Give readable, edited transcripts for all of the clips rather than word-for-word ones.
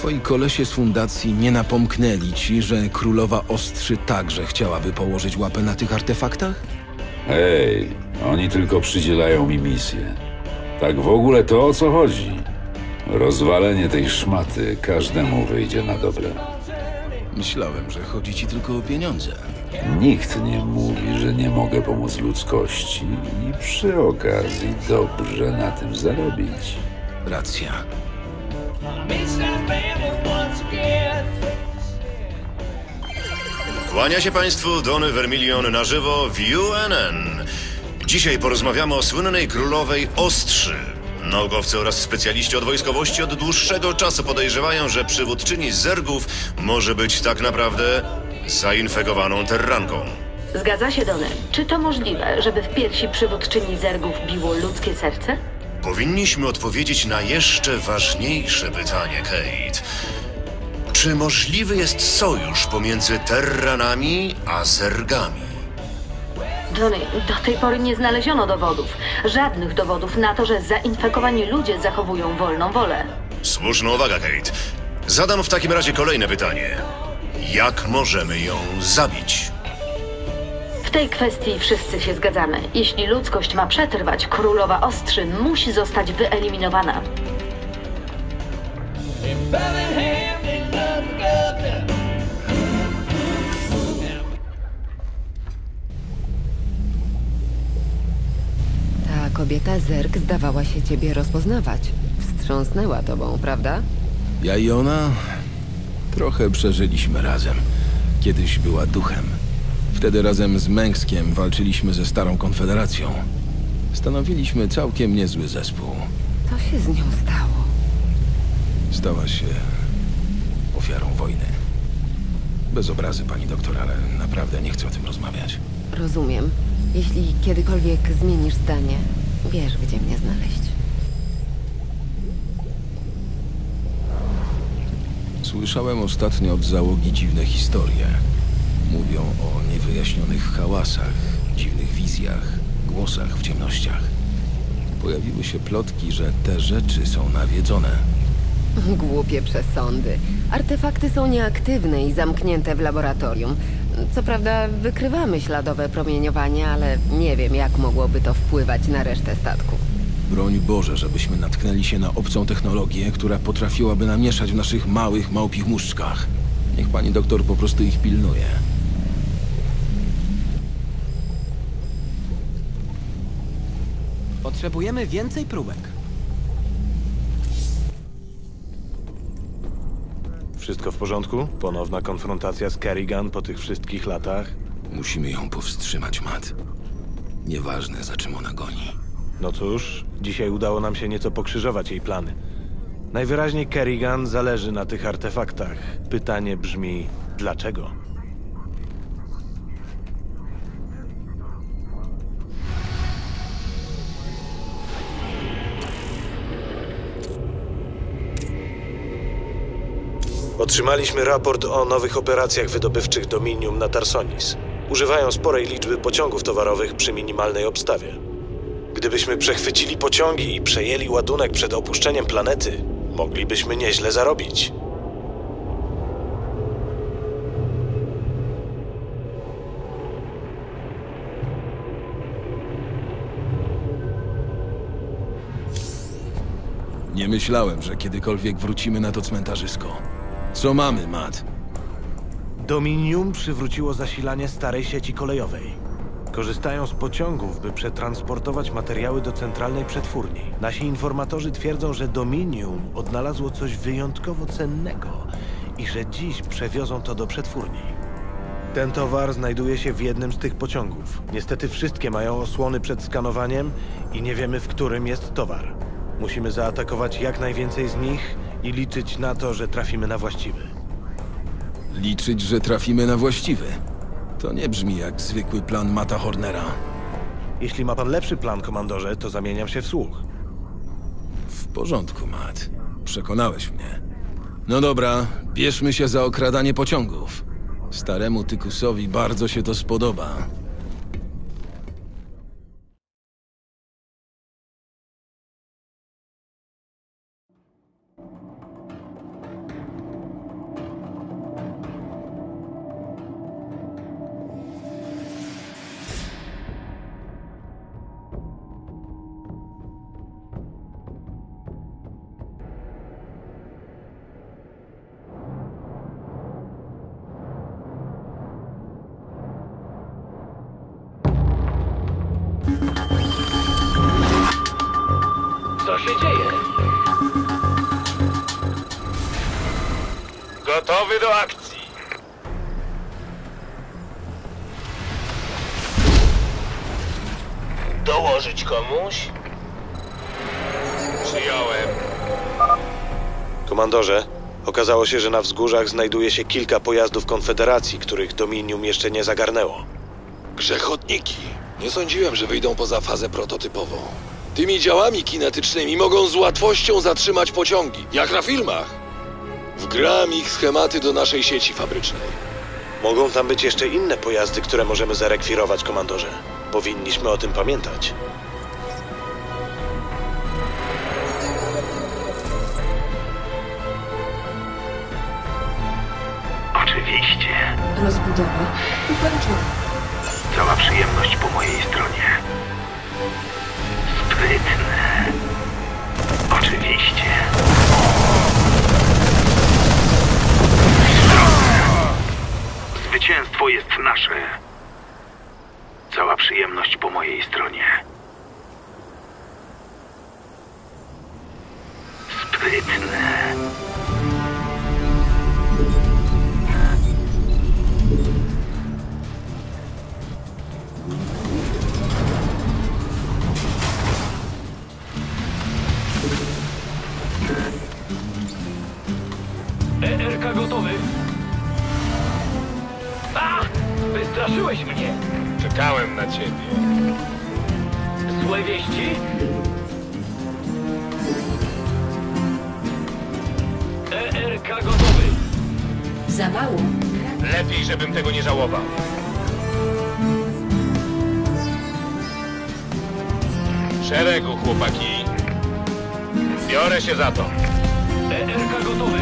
Twoi kolesie z fundacji nie napomknęli ci, że królowa Ostrzy także chciałaby położyć łapę na tych artefaktach? Hej, oni tylko przydzielają mi misję. Tak w ogóle to o co chodzi? Rozwalenie tej szmaty każdemu wyjdzie na dobre. Myślałem, że chodzi ci tylko o pieniądze. Nikt nie mówi, że nie mogę pomóc ludzkości i przy okazji dobrze na tym zarobić. Racja. Kłania się Państwu Donny Vermilion na żywo w UNN. Dzisiaj porozmawiamy o słynnej królowej Ostrzy. Naukowcy oraz specjaliści od wojskowości od dłuższego czasu podejrzewają, że przywódczyni Zergów może być tak naprawdę zainfekowaną terranką. Zgadza się, Donny. Czy to możliwe, żeby w piersi przywódczyni Zergów biło ludzkie serce? Powinniśmy odpowiedzieć na jeszcze ważniejsze pytanie, Kate. Czy możliwy jest sojusz pomiędzy Terranami a Zergami? Donny, do tej pory nie znaleziono dowodów. Żadnych dowodów na to, że zainfekowani ludzie zachowują wolną wolę. Słuszna uwaga, Kate. Zadam w takim razie kolejne pytanie. Jak możemy ją zabić? W tej kwestii wszyscy się zgadzamy. Jeśli ludzkość ma przetrwać, królowa Ostrzy musi zostać wyeliminowana. Ta kobieta Zerg zdawała się ciebie rozpoznawać. Wstrząsnęła tobą, prawda? Ja i ona trochę przeżyliśmy razem. Kiedyś była duchem. Wtedy razem z Męskiem walczyliśmy ze Starą Konfederacją. Stanowiliśmy całkiem niezły zespół. Co się z nią stało? Stała się ofiarą wojny. Bez obrazy, pani doktor, ale naprawdę nie chcę o tym rozmawiać. Rozumiem. Jeśli kiedykolwiek zmienisz zdanie, wiesz, gdzie mnie znaleźć. Słyszałem ostatnio od załogi dziwne historie. Mówią o niewyjaśnionych hałasach, dziwnych wizjach, głosach w ciemnościach. Pojawiły się plotki, że te rzeczy są nawiedzone. Głupie przesądy. Artefakty są nieaktywne i zamknięte w laboratorium. Co prawda wykrywamy śladowe promieniowanie, ale nie wiem, jak mogłoby to wpływać na resztę statku. Broń Boże, żebyśmy natknęli się na obcą technologię, która potrafiłaby namieszać w naszych małych, małpich mózgach. Niech pani doktor po prostu ich pilnuje. Potrzebujemy więcej próbek. Wszystko w porządku? Ponowna konfrontacja z Kerrigan po tych wszystkich latach? Musimy ją powstrzymać, Matt. Nieważne, za czym ona goni. No cóż, dzisiaj udało nam się nieco pokrzyżować jej plany. Najwyraźniej Kerrigan zależy na tych artefaktach. Pytanie brzmi, dlaczego? Otrzymaliśmy raport o nowych operacjach wydobywczych Dominium na Tarsonis. Używają sporej liczby pociągów towarowych przy minimalnej obstawie. Gdybyśmy przechwycili pociągi i przejęli ładunek przed opuszczeniem planety, moglibyśmy nieźle zarobić. Nie myślałem, że kiedykolwiek wrócimy na to cmentarzysko. Co mamy, Matt? Dominium przywróciło zasilanie starej sieci kolejowej. Korzystają z pociągów, by przetransportować materiały do centralnej przetwórni. Nasi informatorzy twierdzą, że Dominium odnalazło coś wyjątkowo cennego i że dziś przewiozą to do przetwórni. Ten towar znajduje się w jednym z tych pociągów. Niestety wszystkie mają osłony przed skanowaniem i nie wiemy, w którym jest towar. Musimy zaatakować jak najwięcej z nich i liczyć na to, że trafimy na właściwy. Liczyć, że trafimy na właściwy. To nie brzmi jak zwykły plan Matta Hornera. Jeśli ma pan lepszy plan, komandorze, to zamieniam się w słuch. W porządku, Matt. Przekonałeś mnie. No dobra, bierzmy się za okradanie pociągów. Staremu tykusowi bardzo się to spodoba. dzieje? Gotowy do akcji. Dołożyć komuś? Przyjąłem. Komandorze, okazało się, że na wzgórzach znajduje się kilka pojazdów Konfederacji, których Dominium jeszcze nie zagarnęło. Grzechotniki. Nie sądziłem, że wyjdą poza fazę prototypową. Tymi działami kinetycznymi mogą z łatwością zatrzymać pociągi, jak na filmach. Wgram ich schematy do naszej sieci fabrycznej. Mogą tam być jeszcze inne pojazdy, które możemy zarekwirować, komandorze. Powinniśmy o tym pamiętać. Oczywiście. Rozbudowa ukończona. Cała przyjemność po mojej stronie. Sprytne. Oczywiście. Zwycięstwo jest nasze. Cała przyjemność po mojej stronie. Sprytne. ERK gotowy. A! Wystraszyłeś mnie. Czekałem na ciebie. Złe wieści? ERK gotowy. Za mało. Lepiej, żebym tego nie żałował. W szeregu, chłopaki. Biorę się za to. ERK gotowy.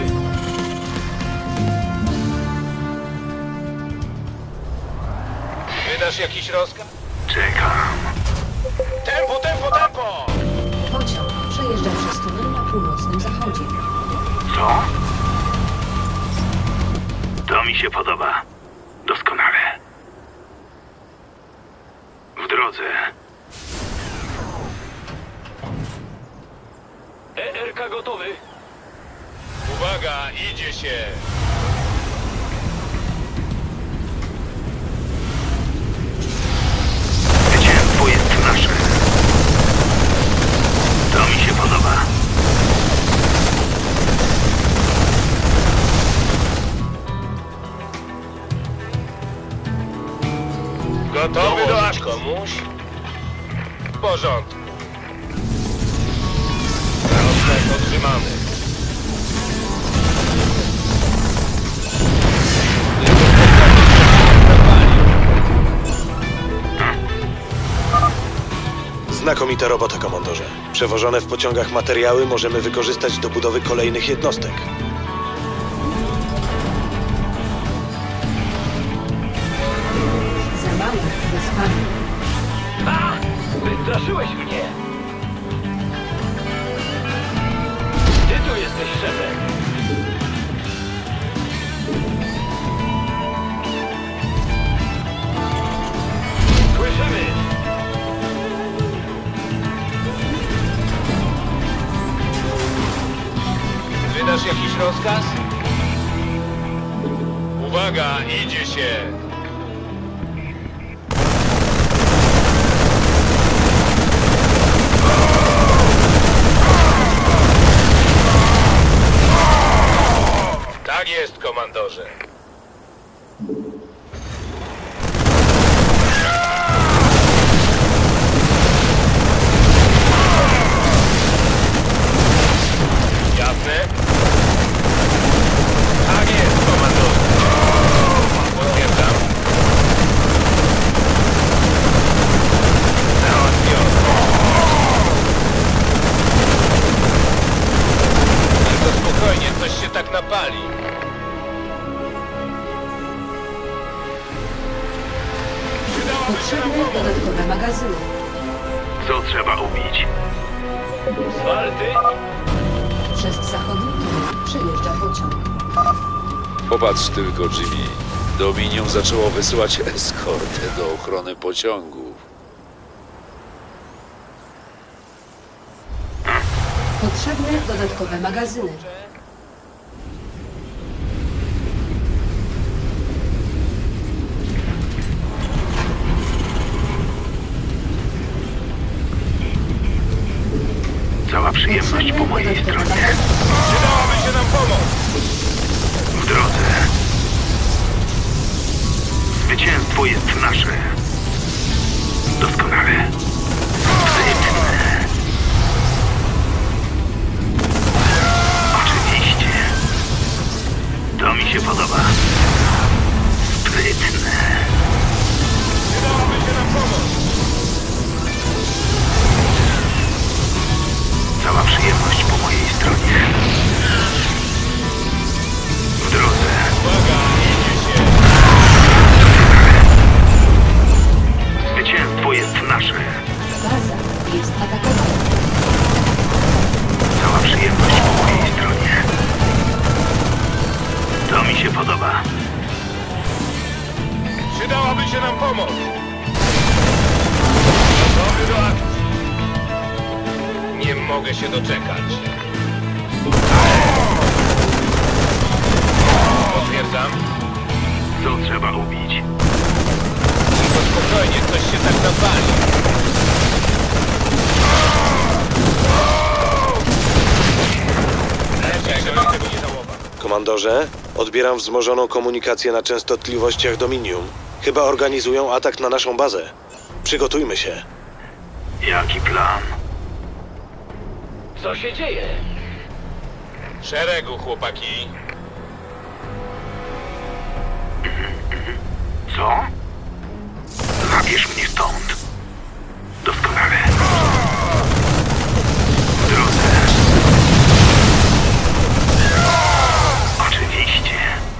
Wydasz jakiś rozkaz? Czekam. Tempo, tempo, tempo! Pociąg przejeżdża przez tunel na północnym zachodzie. Co? To mi się podoba. Doskonale. W drodze. ERK gotowy. Uwaga, idzie się! Zwycięstwo jest nasze. To mi się podoba. Gotowy do akcji. Komuś? W porządku. Rozkaz otrzymamy. Znakomita robota, komandorze. Przewożone w pociągach materiały możemy wykorzystać do budowy kolejnych jednostek. Za mało. Bez paliw. A! Wystraszyłeś mnie. Ty tu jesteś szefem. Słyszymy. Wydasz jakiś rozkaz? Uwaga, idzie się! Tak jest, komandorze. Jasne? Tak jest, komandorze. Potwierdzam. Załatwione. Tylko spokojnie, coś się tak napali. Potrzebne dodatkowe magazyny. Co trzeba ubić? Zwarty. Przez zachodni tunel przejeżdża pociąg. Popatrz tylko, Jimmy. Dominium zaczęło wysyłać eskortę do ochrony pociągów. Potrzebne dodatkowe magazyny. Cała przyjemność po mojej stronie. Przydałaby się nam pomoc! W drodze. Zwycięstwo jest nasze. Doskonale. Sprytne. Oczywiście. To mi się podoba. Sprytne. Przydałaby się nam pomoc! Cała przyjemność po mojej stronie. W drodze. Uwaga, idzie się! Zwycięstwo jest nasze. Baza jest atakowana. Cała przyjemność po mojej stronie. To mi się podoba. Przydałaby się nam pomoc! Gotowy do akcji! Nie mogę się doczekać. Potwierdzam. Co trzeba ubić? Tylko spokojnie, ktoś się tak zapali. Lepiej, żebym tego nie żałował. Komandorze, odbieram wzmożoną komunikację na częstotliwościach Dominium. Chyba organizują atak na naszą bazę. Przygotujmy się. Jaki plan? Co się dzieje? Szeregu, chłopaki. Co? Zabierz mnie stąd. Doskonale. W drodze. Oczywiście.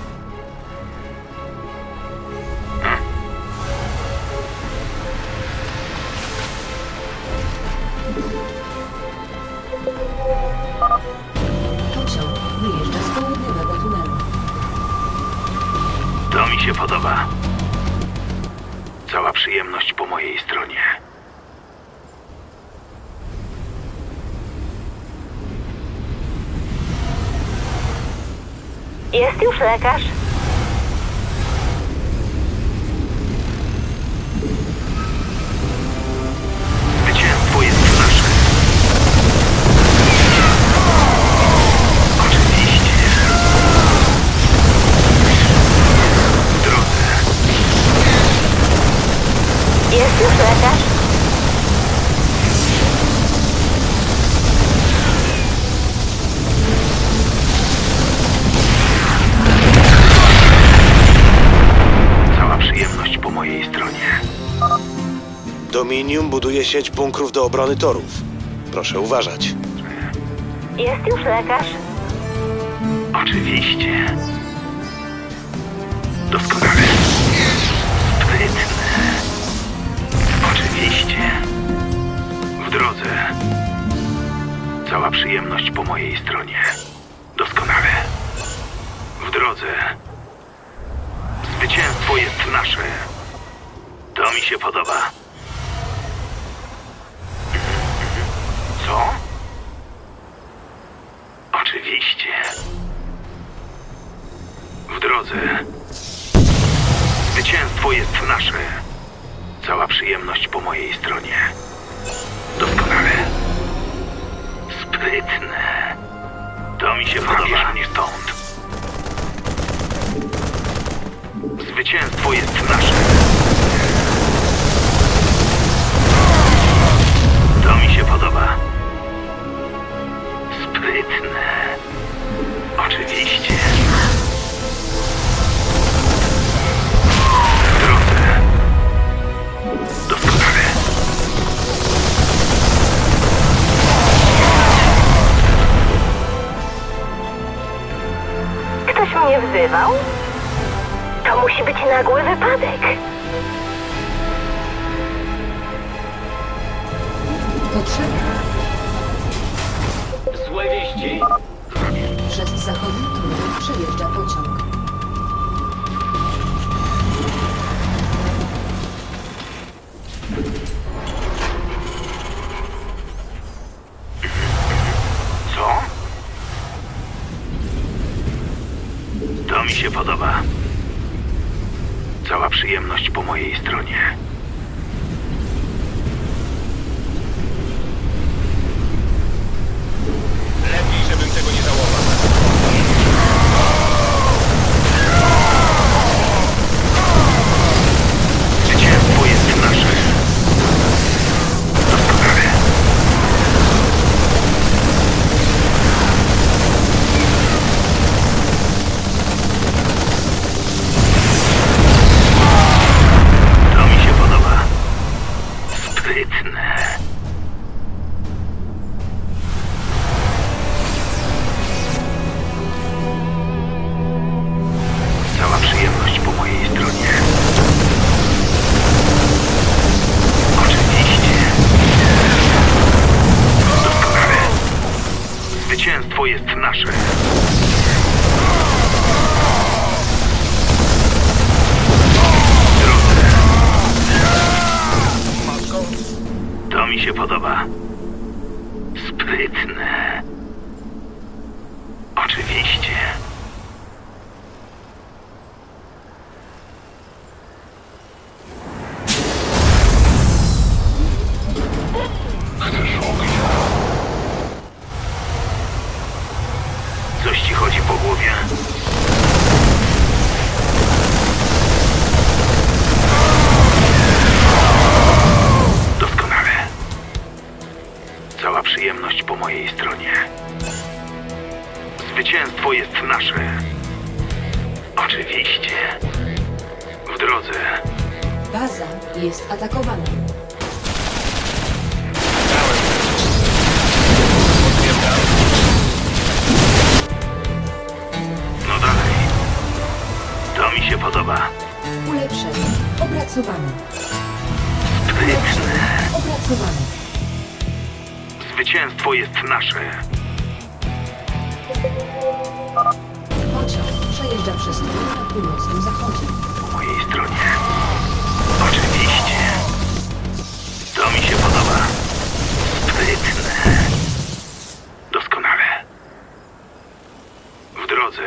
Pociąg wyjeżdża z południowego tunelu. To mi się podoba. Cała przyjemność po mojej stronie. Jest już lekarz. Zwycięstwo jest nasze. Oczywiście. W drodze. Jest już lekarz. Cała przyjemność po mojej stronie. Dominium buduje sieć bunkrów do obrony torów. Proszę uważać. Jest już lekarz. Oczywiście. Doskonale. Sprytne. Oczywiście. W drodze. Cała przyjemność po mojej stronie. Doskonale. W drodze. Zwycięstwo jest nasze. To mi się podoba. Co? Oczywiście. W drodze. Zwycięstwo jest nasze. Cała przyjemność po mojej stronie. Doskonale. Sprytne. To mi się podoba. Zabierz mnie stąd. Zwycięstwo jest nasze. To mi się podoba. Sprytne. Oczywiście. W drodze. Doskonale. Ktoś mnie wzywał? To musi być nagły wypadek. Potrzebne. Złe wieści? Przez zachodni tunel przejeżdża pociąg. mi się podoba. Cała przyjemność po mojej stronie. Lepiej, żebym tego nie żałował. Zwycięstwo jest nasze. Doskonale. To mi się podoba. Sprytne. Cała przyjemność po mojej stronie. Oczywiście. Doskonale. Zwycięstwo jest nasze. Drodzy. To mi się podoba. Sprytne. Oczywiście. Coś ci chodzi po głowie? Doskonale. Cała przyjemność po mojej stronie. Zwycięstwo jest nasze. Oczywiście. W drodze. Baza jest atakowana. No dalej. To mi się podoba. Ulepszenie opracowane. Sprytne. Opracowane. Zwycięstwo jest nasze. Pociąg przejeżdża przez tunel na północnym zachodzie. Po mojej stronie. Oczywiście. To mi się podoba. Sprytne. Doskonale. W drodze.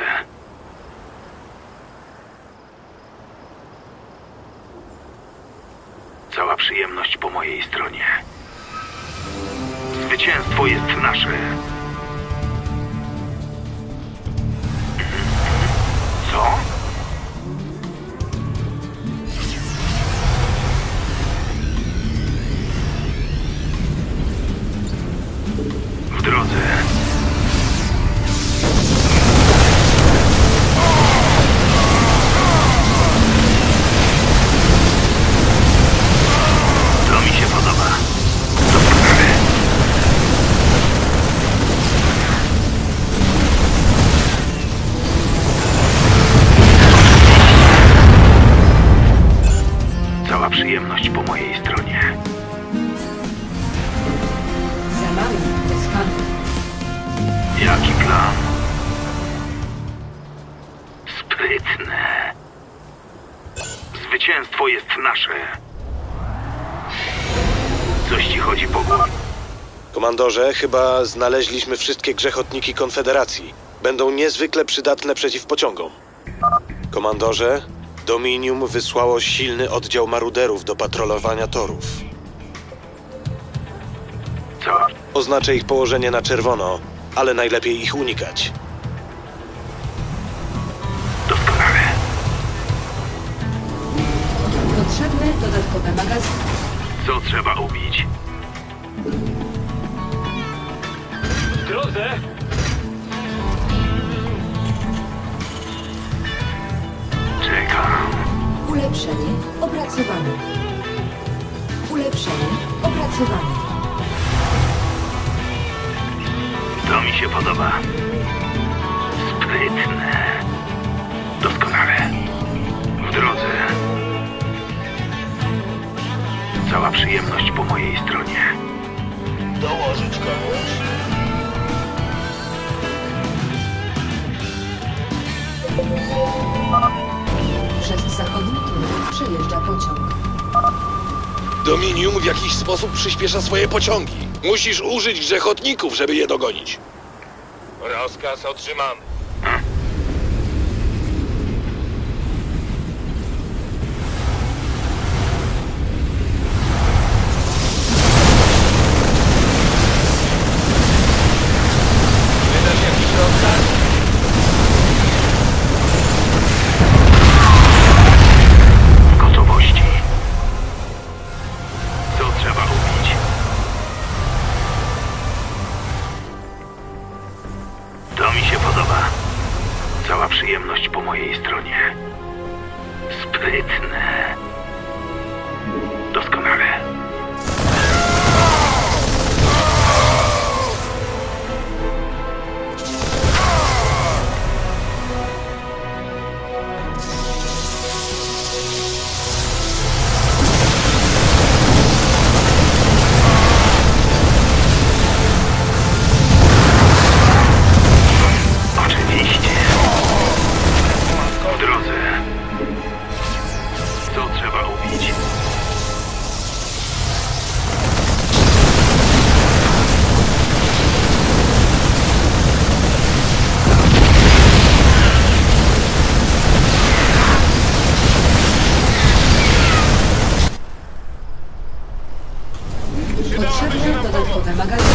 Cała przyjemność po mojej stronie. Zwycięstwo jest nasze. Co? W drodze. To mi się podoba. Doskonale. Cała przyjemność po mojej stronie. Za mało bez handlu. Jaki plan? Sprytne. Zwycięstwo jest nasze. Coś ci chodzi po głowie? Komandorze, chyba znaleźliśmy wszystkie grzechotniki Konfederacji. Będą niezwykle przydatne przeciw pociągom. Komandorze, Dominium wysłało silny oddział maruderów do patrolowania torów. Co? Oznaczę ich położenie na czerwono, ale najlepiej ich unikać. Doskonale. Potrzebne dodatkowe magazyny. Co trzeba ubić? W drodze! Czekam. Ulepszenie opracowane. Ulepszenie opracowane. To mi się podoba. Sprytne. Doskonale. W drodze. Cała przyjemność po mojej stronie. Dołożyć komuś? Przez zachodni tunel przejeżdża pociąg. Dominium w jakiś sposób przyspiesza swoje pociągi. Musisz użyć grzechotników, żeby je dogonić. Rozkaz otrzymany. przyjemność po mojej stronie. Sprytne. Doskonale. Potrzebne dodatkowe magazyny.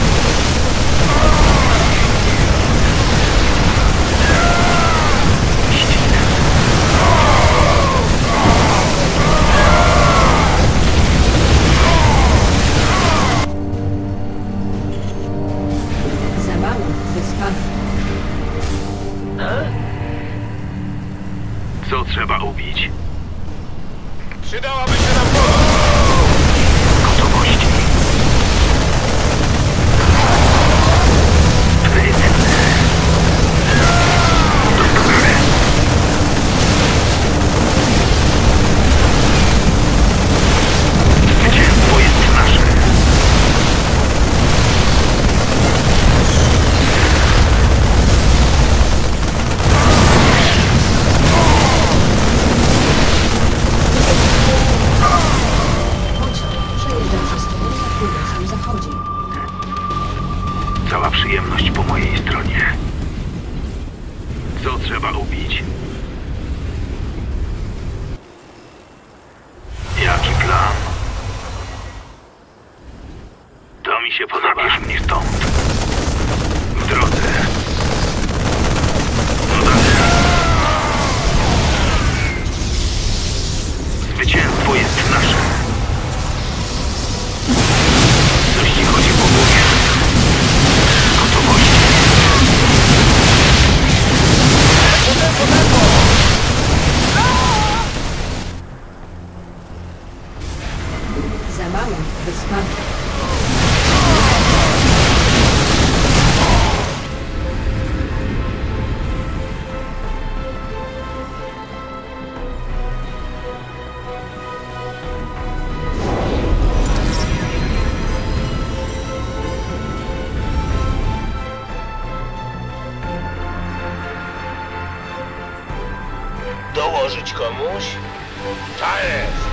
Za mało wyspany. Co trzeba ubić? Przydałaby się nam pomoc! Gotowości. Sprytne. Doskonale. Zwycięstwo jest nasze. Cała przyjemność po mojej stronie. Co trzeba ubić? Jaki plan? To mi się podoba. Zabierz mnie stąd. W drodze. No dalej. Zwycięstwo jest nasze. Coś ci chodzi po głowie. Gotowości. Za mało wyspany. Dołożyć komuś? Tak jest!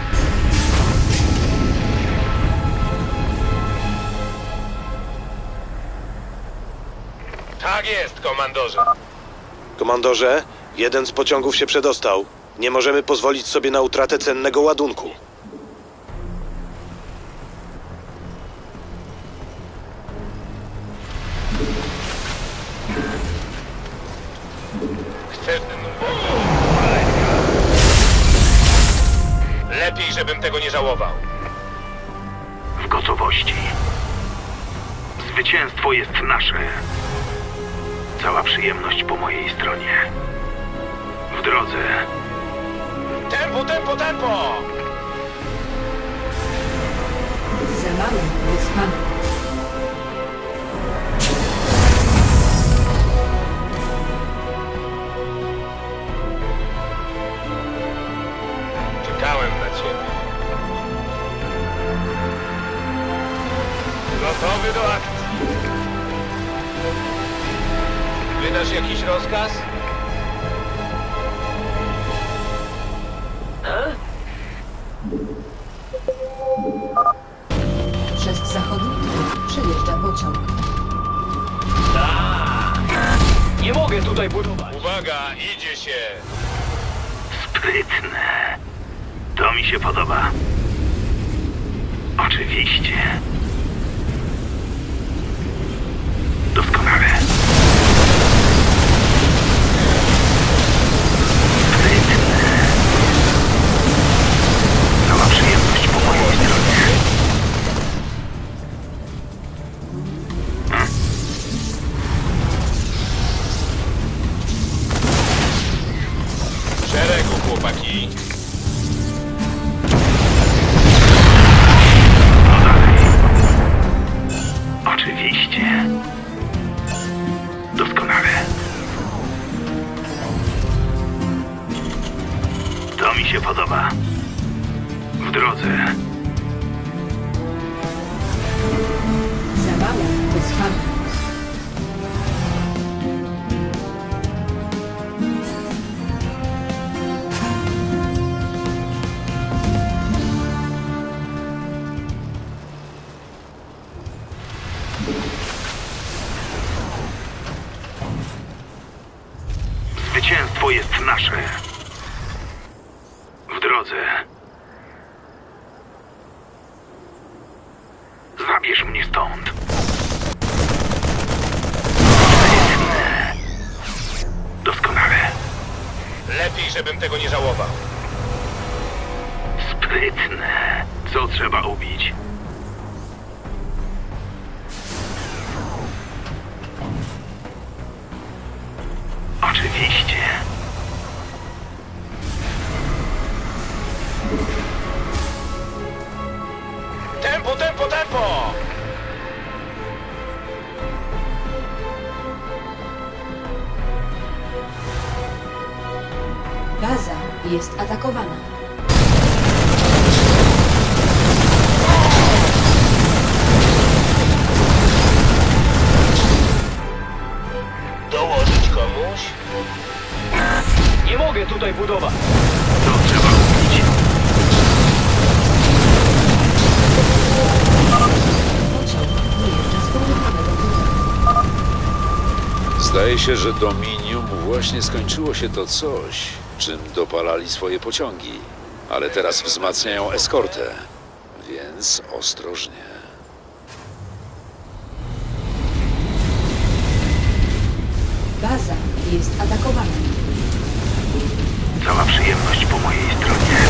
Tak jest, komandorze. Komandorze, jeden z pociągów się przedostał. Nie możemy pozwolić sobie na utratę cennego ładunku. Chcesz... Lepiej, żebym tego nie żałował. W gotowości. Zwycięstwo jest nasze. Cała przyjemność po mojej stronie. W drodze. Tempo, tempo, tempo! Za mało wyspany. Czekałem na ciebie. Gotowy do akcji. Wydasz jakiś rozkaz? Przez zachodni tor przejeżdża pociąg. Nie mogę tutaj budować. Uwaga, idzie się. Sprytne. To mi się podoba. Oczywiście. Doskonale. Sprytne. Cała przyjemność po mojej stronie. brzegu, chłopaki. No dalej. Oczywiście. Doskonale. To mi się podoba. W drodze. Zabawa to spadek. Zwycięstwo jest nasze. W drodze. Zabierz mnie stąd. Sprytne. Doskonale. Lepiej, żebym tego nie żałował. Sprytne. Co trzeba ubić? Oczywiście. Tempo, tempo, tempo! Baza jest atakowana. Dołożyć komuś? Nie mogę tutaj budować. Co trzeba ubić? Pociąg dojeżdża z południowego tunelu. Zdaje się, że Dominium właśnie skończyło się to coś, czym dopalali swoje pociągi. Ale teraz wzmacniają eskortę, więc ostrożnie. Baza jest atakowana. Cała przyjemność po mojej stronie.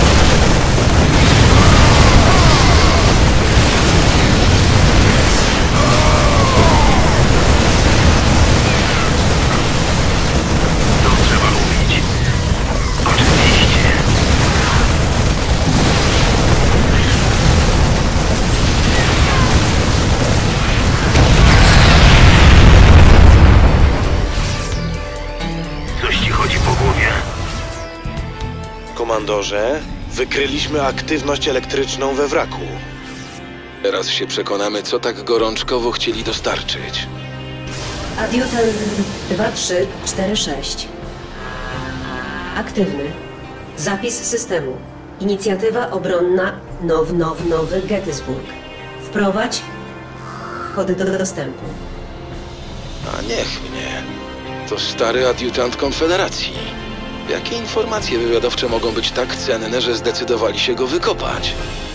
Co trzeba ubić? Oczywiście. Coś ci chodzi po głowie? Komandorze, wykryliśmy aktywność elektryczną we wraku. Teraz się przekonamy, co tak gorączkowo chcieli dostarczyć. Adiutant 2346. Aktywny. Zapis systemu. Inicjatywa obronna Nowy Gettysburg. Wprowadź kody do dostępu. A niech mnie. To stary adiutant Konfederacji. Jakie informacje wywiadowcze mogą być tak cenne, że zdecydowali się go wykopać?